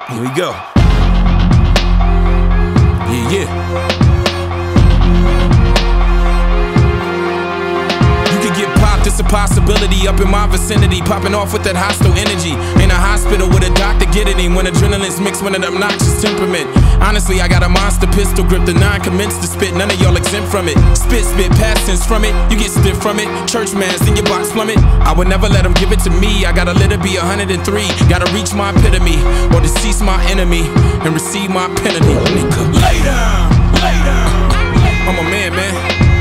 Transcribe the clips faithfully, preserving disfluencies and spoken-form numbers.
Here we go. Yeah, yeah. You could get popped, it's a possibility up in my vicinity. Popping off with that hostile energy. In a hospital with a doctor getting him when adrenaline's mixed with an obnoxious temperament. Honestly, I got a monster pistol grip, the nine commenced to spit. None of y'all exempt from it. Spit, spit, past tense from it. You get stiff from it. Church mass, then your box plummet. I would never let them give it to me. I gotta let it be one hundred and three. Gotta reach my epitome, or decease my enemy, and receive my penalty. Nigga, lay down, lay down. I'm a man, man.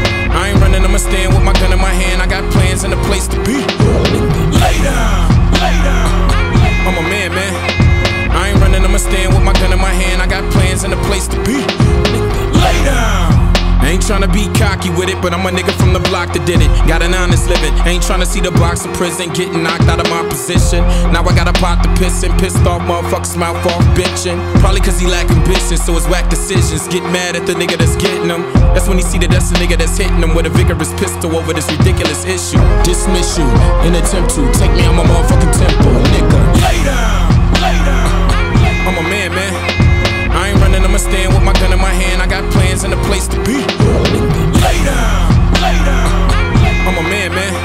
I ain't running, I'ma stand with my gun in my hand. I got plans and a place to be. Lay down, lay down. I'm a man, man. I ain't running, I'ma stand with my gun in my hand. I got plans and a place to be. Lay down. I ain't tryna be cocky with it, but I'm a nigga from the block that did it. Got an honest living. Ain't tryna see the box of prison getting knocked out of my position. Now I got a pot to piss and pissed off motherfuckers mouth off bitching. Probably cause he lack ambition, so his whack decisions. Get mad at the nigga that's getting him. That's when he see that that's the nigga that's hitting him with a vigorous pistol over this ridiculous issue. Dismiss you in attempt to take me on my motherfucking temple, nigga. Lay down, lay down. I'm a man, man. I ain't running, I'ma stand with my gun in my hand. I got plans and a place to be. Lay down, lay down. I'm a man, man.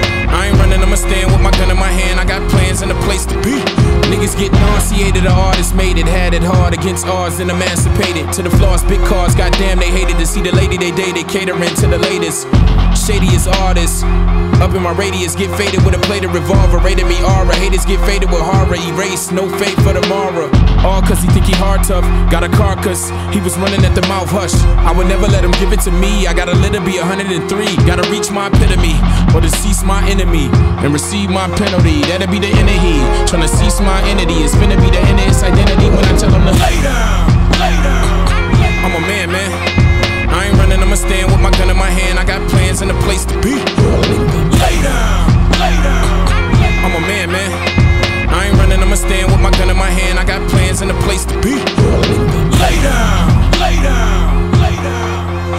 I ain't running, I'ma stand with my gun in my hand. I got plans and a place to be. Niggas get nauseated, the artist made it. Had it hard against ours and emancipated. To the floors, big cars, goddamn they hated to see the lady they dated catering to the latest. Shadiest artists. Up in my radius, get faded with a plate of revolver. Rated me aura, haters get faded with horror. Erase, no fate for tomorrow. All cause he think he hard tough. Got a carcass, he was running at the mouth, hush. I would never let him give it to me. I gotta let it be one hundred and three. Gotta reach my epitome, or decease my enemy, and receive my penalty. That'll be the end of he. Tryna cease my entity. It's finna be the end of his identity when I tell him to lay down, lay down. I'm a man, man. I ain't running, I'ma stand with my gun in my hand. I got plans and a place to be. Lay down, lay down. I'm a man, man. I ain't running, I'ma stand with my gun in my hand. I got plans and a place to be. Lay down, lay down, lay down.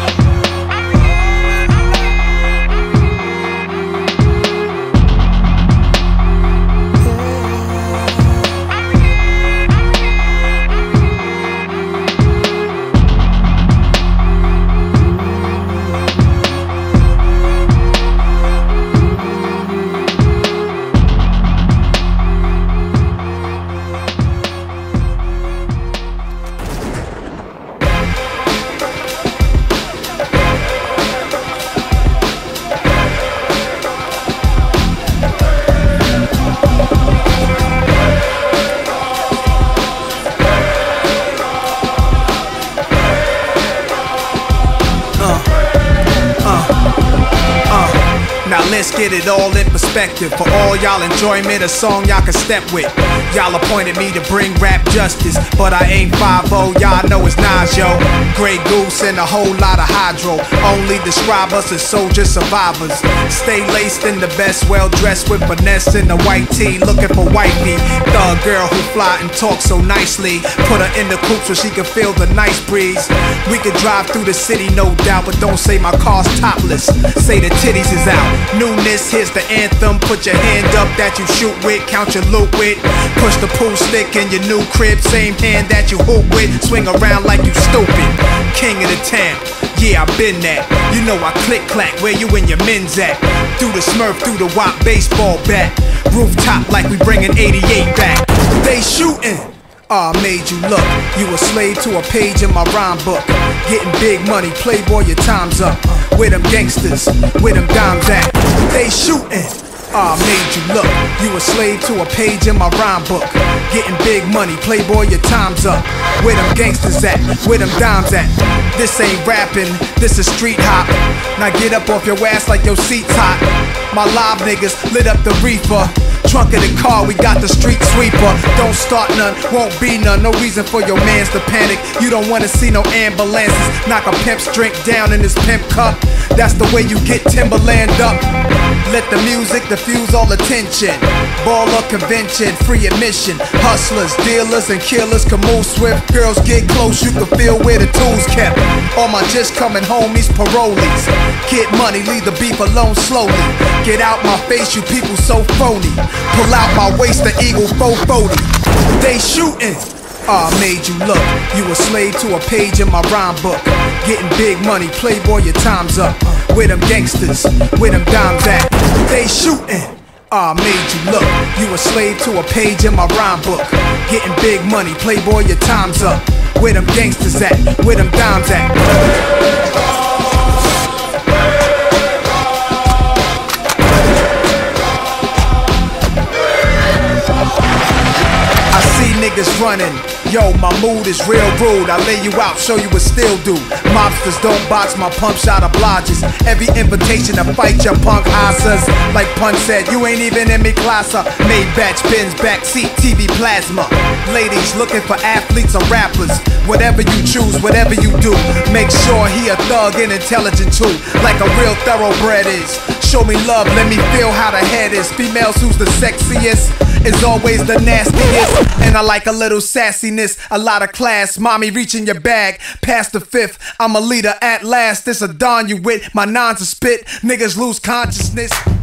Let's get it all in perspective. For all y'all enjoyment, a song y'all can step with. Y'all appointed me to bring rap justice, but I ain't five oh, y'all know it's Nas, yo. Grey Goose and a whole lot of hydro. Only describe us as soldier survivors. Stay laced in the best, well dressed with finesse in the white tee, looking for wifey. Thug girl who fly and talk so nicely. Put her in the coupe so she can feel the nice breeze. We could drive through the city, no doubt, but don't say my car's topless. Say the titties is out. Newness, here's the anthem. Put your hand up that you shoot with, count your loot with. Push the pool stick in your new crib, same hand that you hoop with. Swing around like you stupid. King of the town, yeah, I been that. You know I click clack, where you and your men's at? Through the Smurf, through the Wop baseball bat. Rooftop like we bringing eighty-eight back. They shooting. Ah, I made you look. You a slave to a page in my rhyme book. Getting big money, playboy, your time's up. Where them gangsters, where them dimes at? They shooting. Ah, I made you look. You a slave to a page in my rhyme book. Getting big money, playboy, your time's up. Where them gangsters at? Where them dimes at? This ain't rapping, this is street hop. Now get up off your ass like your seat's hot. My live niggas lit up the reefer. Trunk of the car, we got the street sweeper. Don't start none, won't be none. No reason for your mans to panic. You don't wanna see no ambulances. Knock a pimp's drink down in his pimp cup. That's the way you get Timberland up. Let the music diffuse all attention. Baller convention, free admission. Hustlers, dealers, and killers can move swift. Girls get close, you can feel where the tools kept. All my just coming homies, parolees. Get money, leave the beef alone slowly. Get out my face, you people so phony. Pull out my waist, the Eagle four forty. They shooting. Ah, uh, made you look. You a slave to a page in my rhyme book. Getting big money, playboy, your time's up. Where them gangsters, where them dimes at? They shootin'. Ah, uh, made you look. You a slave to a page in my rhyme book. Getting big money, playboy, your time's up. Where them gangsters at? Where them dimes at? I see niggas running. Yo, my mood is real rude. I lay you out, show you what still do. Mobsters don't box my pump shot obliges. Every invitation to fight your punk asses. Like Pun said, you ain't even in me class. Made batch bins, backseat, T V plasma. Ladies looking for athletes or rappers. Whatever you choose, whatever you do, make sure he a thug and intelligent too. Like a real thoroughbred is. Show me love, let me feel how the head is. Females who's the sexiest is always the nastiest. And I like a little sassiness, a lot of class. Mommy reaching your bag, past the fifth. I'm a leader at last. This a don you with, my nons a spit. Niggas lose consciousness.